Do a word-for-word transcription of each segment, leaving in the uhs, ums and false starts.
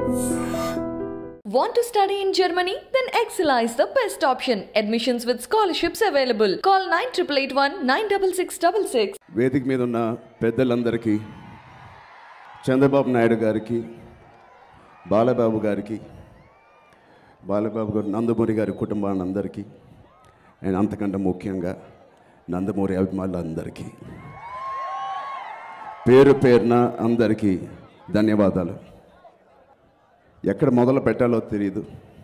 Want to study in Germany? Then Excella is the best option. Admissions with scholarships available. Call nine eight eight one nine six six six six. వేదిక మీద ఉన్న పెద్దలందరికీ, చంద్రబాబు నాయుడు గారికి, బాలబాబు గారికి, బాలబాబు గారు నందమూరి గారి కుటుంబానందరికీ, and అంతకంటే ముఖ్యంగా నందమూరి అభిమానులందరికీ పేరు పేరున అందరికీ ధన్యవాదాలు. ఎక్కడ మొదలు పెట్టాలో తెలియదు.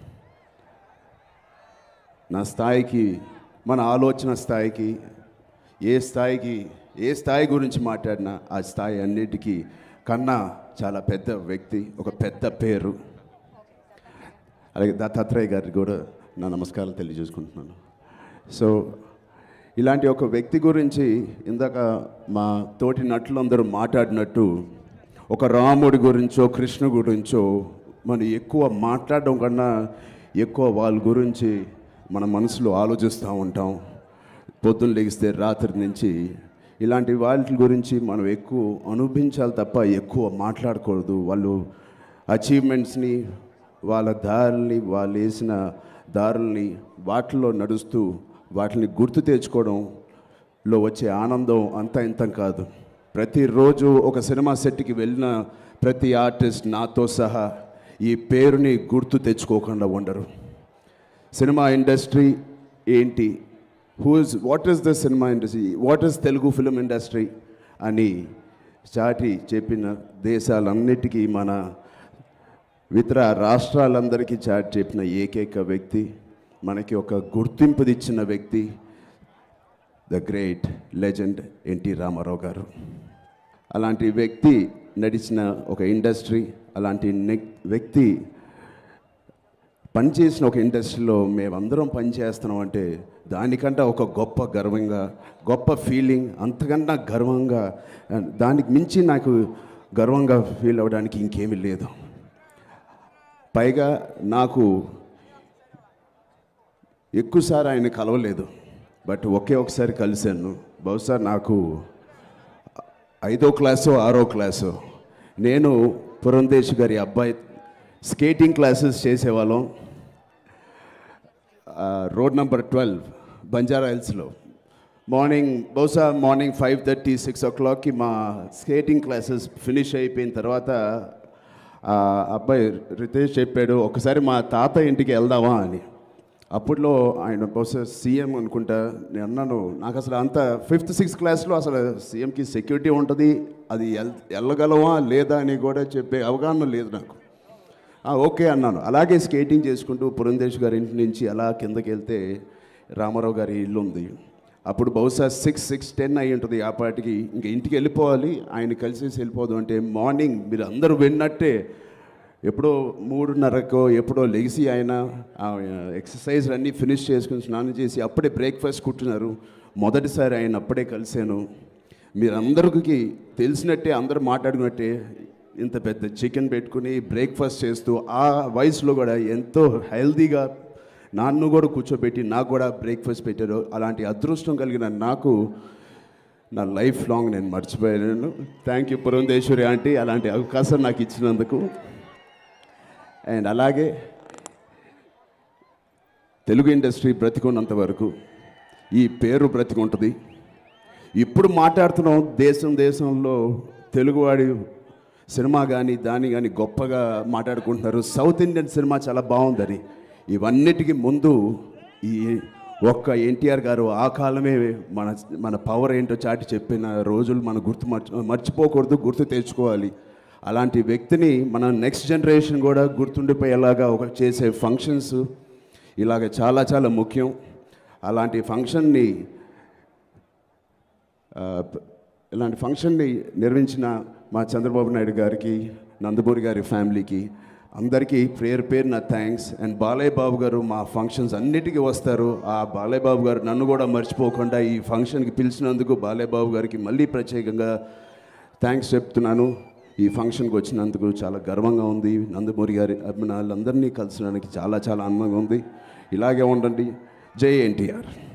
నా స్థాయికి, మన ఆలోచన స్థాయికి, ఏ స్థాయికి ఏ స్థాయి గురించి మాట్లాడినా ఆ స్థాయి అన్నిటికీ కన్నా చాలా పెద్ద వ్యక్తి, ఒక పెద్ద పేరు. అలాగే దత్తాత్రేయ గారికి కూడా నా నమస్కారాలు తెలియజేసుకుంటున్నాను. సో ఇలాంటి ఒక వ్యక్తి గురించి ఇందాక మా తోటి నటులందరూ మాట్లాడినట్టు, ఒక రాముడి గురించో కృష్ణుడి గురించో మనం ఎక్కువ మాట్లాడడం కన్నా ఎక్కువ వాళ్ళ గురించి మన మనసులో ఆలోచిస్తూ ఉంటాం. పొద్దున్న లెగిస్తే రాత్రి నుంచి ఇలాంటి వాళ్ళ గురించి మనం ఎక్కువ అనుభవించాలి తప్ప ఎక్కువ మాట్లాడకూడదు. వాళ్ళు అచీవ్మెంట్స్ని, వాళ్ళ దారుల్ని, వాళ్ళు వేసిన దారుల్ని వాటిల్లో నడుస్తూ వాటిని గుర్తు తెచ్చుకోవడంలో వచ్చే ఆనందం అంతా ఇంతం కాదు. ప్రతిరోజు ఒక సినిమా సెట్కి వెళ్ళిన ప్రతి ఆర్టిస్ట్ నాతో సహా ఈ పేరుని గుర్తు తెచ్చుకోకుండా ఉండరు. సినిమా ఇండస్ట్రీ ఏంటి, who is what is the cinema industry, what is Telugu film industry అని చాటి చెప్పిన దేశాలన్నిటికీ, మన ఇతర రాష్ట్రాలందరికీ చాటి చెప్పిన ఏకైక వ్యక్తి, మనకి ఒక గుర్తింపు ఇచ్చిన వ్యక్తి, the great legend NT Rama Rao గారు. అలాంటి వ్యక్తి నడిచిన ఒక ఇండస్ట్రీ, అలాంటి వ్యక్తి పనిచేసిన ఒక ఇండస్ట్రీలో మేమందరం పనిచేస్తున్నాం అంటే దానికంటే ఒక గొప్ప గర్వంగా, గొప్ప ఫీలింగ్, అంతకన్నా గర్వంగా, దానికి మించి నాకు గర్వంగా ఫీల్ అవ్వడానికి ఇంకేమీ లేదు. పైగా నాకు ఎక్కువసారి ఆయన కలవలేదు, బట్ ఒకే ఒకసారి కలిశాను. బహుశా నాకు ఐదో క్లాసో ఆరో క్లాసో, నేను పురంధేశ్ గారి అబ్బాయి స్కేటింగ్ క్లాసెస్ చేసేవాళ్ళం రోడ్ నెంబర్ ట్వెల్వ్ బంజారా హిల్స్లో. మార్నింగ్ బహుశా మార్నింగ్ ఫైవ్ థర్టీ సిక్స్ ఓ క్లాక్కి మా స్కేటింగ్ క్లాసెస్ ఫినిష్ అయిపోయిన తర్వాత అబ్బాయి రితేష్ చెప్పాడు, ఒకసారి మా తాత ఇంటికి వెళ్దామా అని. అప్పట్లో ఆయన బహుశా సీఎం అనుకుంటా. నేను అన్నాను, నాకు అసలు అంత ఫిఫ్త్ సిక్స్త్ క్లాస్లో అసలు సీఎంకి సెక్యూరిటీ ఉంటుంది, అది ఎల్ వెళ్ళగలవా లేదా అని కూడా చెప్పే అవగాహన లేదు నాకు. ఓకే అన్నాను. అలాగే స్కేటింగ్ చేసుకుంటూ పురంధేశ్ గారి ఇంటి నుంచి అలా కిందకి వెళ్తే రామారావు గారి ఇల్లు ఉంది. అప్పుడు బహుశా సిక్స్ సిక్స్ టెన్ అయి ఉంటుంది. ఆ పాటికి ఇంక ఇంటికి వెళ్ళిపోవాలి, ఆయన కలిసేసి వెళ్ళిపోదు అంటే మార్నింగ్ మీరు అందరూ విన్నట్టే ఎప్పుడో మూడున్నరకో ఎప్పుడో లెగిసి ఆయన ఎక్సర్సైజ్ అన్నీ ఫినిష్ చేసుకుని స్నానం చేసి అప్పుడే బ్రేక్ఫాస్ట్ కుట్టున్నారు. మొదటిసారి ఆయన అప్పుడే కలిశాను. మీరందరికీ తెలిసినట్టే, అందరూ మాట్లాడుకున్నట్టే ఇంత పెద్ద చికెన్ పెట్టుకుని బ్రేక్ఫాస్ట్ చేస్తూ ఆ వయసులో కూడా ఎంతో హెల్తీగా నన్ను కూడా కూర్చోబెట్టి నాకు కూడా బ్రేక్ఫాస్ట్ పెట్టారు. అలాంటి అదృష్టం కలిగిన నాకు నా లైఫ్ లాంగ్ నేను మర్చిపోయాను. థ్యాంక్ యూ పురంధేశ్వరి ఆంటీ, అలాంటి అవకాశం నాకు ఇచ్చినందుకు. అండ్ అలాగే తెలుగు ఇండస్ట్రీ బ్రతికున్నంత వరకు ఈ పేరు బ్రతికుంటుంది. ఇప్పుడు మాట్లాడుతున్నాం, దేశం దేశంలో తెలుగువాడి సినిమా కానీ దాన్ని కానీ గొప్పగా మాట్లాడుకుంటున్నారు. సౌత్ ఇండియన్ సినిమా చాలా బాగుందని. ఇవన్నిటికీ ముందు ఈ ఒక్క ఎన్టీఆర్ గారు ఆ కాలమే మన మన పవర్ ఏంటో చాటి చెప్పిన రోజులు మనం గుర్తు మర్చి మర్చిపోకూడదు, గుర్తు తెచ్చుకోవాలి. అలాంటి వ్యక్తిని మన నెక్స్ట్ జనరేషన్ కూడా గుర్తుండిపోయేలాగా ఒక చేసే ఫంక్షన్స్ ఇలాగ చాలా చాలా ముఖ్యం. అలాంటి ఫంక్షన్ని ఇలాంటి ఫంక్షన్ని నిర్వహించిన మా చంద్రబాబు నాయుడు గారికి, నందమూరి గారి ఫ్యామిలీకి అందరికీ పేరు పేరు నా థ్యాంక్స్. అండ్ బాలయ్య బాబు గారు మా ఫంక్షన్స్ అన్నిటికీ వస్తారు. ఆ బాలయ్య బాబు గారు నన్ను కూడా మర్చిపోకుండా ఈ ఫంక్షన్కి పిలిచినందుకు బాలయ్య బాబు గారికి మళ్ళీ ప్రత్యేకంగా థ్యాంక్స్ చెప్తున్నాను. ఈ ఫంక్షన్కి వచ్చినందుకు చాలా గర్వంగా ఉంది. నందమూరి గారి అభిమానులందరినీ కలిసడానికి చాలా చాలా ఆనందంగా ఉంది. ఇలాగే ఉండండి. జై ఎన్టీఆర్.